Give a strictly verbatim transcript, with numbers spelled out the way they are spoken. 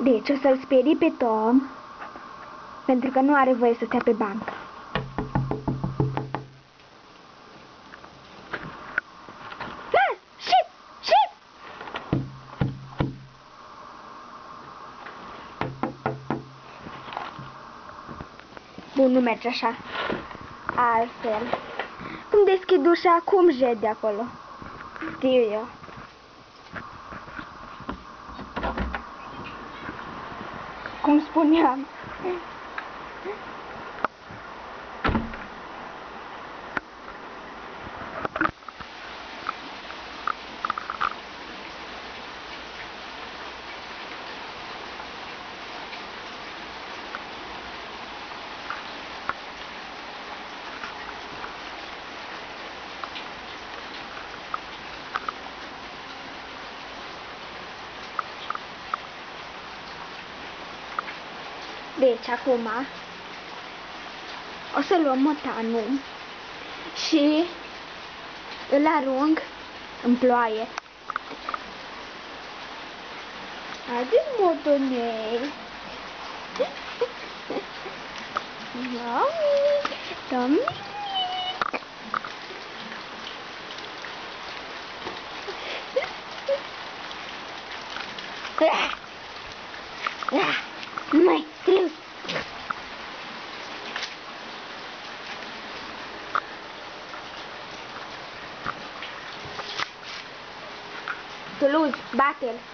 Deci o să-l sperii pe Tom, pentru că nu are voie să stea pe bancă. Las! Shit! Shit! Bun, nu merge așa. Altfel. Cum deschid ușa, cum jet de acolo? Știu eu. Cum spuneam. Deci, acum, o să luăm motanul și îl arunc în ploaie. Adi motonei. Mami, Tomi. Nu mai scriu. Toulouse, bate-l.